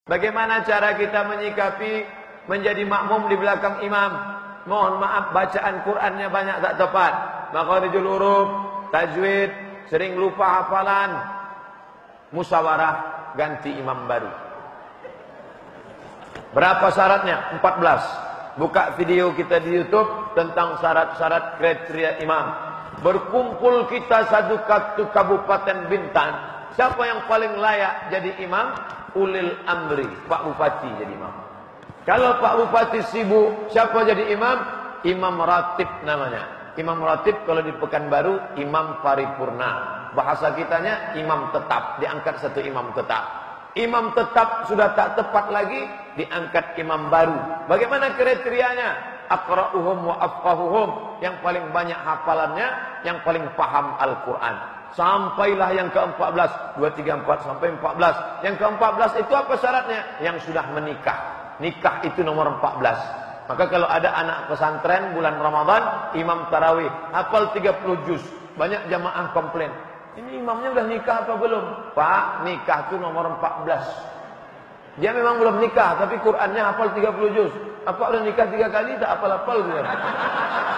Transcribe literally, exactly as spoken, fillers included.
Bagaimana cara kita menyikapi menjadi makmum di belakang imam? Mohon maaf, bacaan Qur'annya banyak tak tepat. Makharijul huruf, tajwid, sering lupa hafalan. Musyawarah, ganti imam baru. Berapa syaratnya? empat belas. Buka video kita di YouTube tentang syarat-syarat kriteria imam. Berkumpul kita satu kabupaten Bintan. Siapa yang paling layak jadi imam? Ulil amri, Pak Bupati jadi imam. Kalau Pak Bupati sibuk, siapa jadi imam? Imam ratib namanya. Imam ratib kalau di Pekanbaru, imam paripurna. Bahasa kitanya imam tetap, diangkat satu imam tetap. Imam tetap sudah tak tepat lagi, diangkat imam baru. Bagaimana kriterianya? Aqra'uhum wa afqahuhum, yang paling banyak hafalannya, yang paling paham Al-Quran. Sampailah yang ke empat belas, dua, tiga, empat sampai empat belas. Yang ke empat belas itu apa syaratnya? Yang sudah menikah. Nikah itu nomor empat belas. Maka kalau ada anak pesantren bulan Ramadan, imam tarawih, hafal tiga puluh juz. Banyak jamaah komplain, ini imamnya udah nikah apa belum? Pak, nikah itu nomor empat belas. Dia memang belum nikah, tapi Qur'annya hafal tiga puluh juz. Apa udah nikah tiga kali, tak hafal-hafal dia.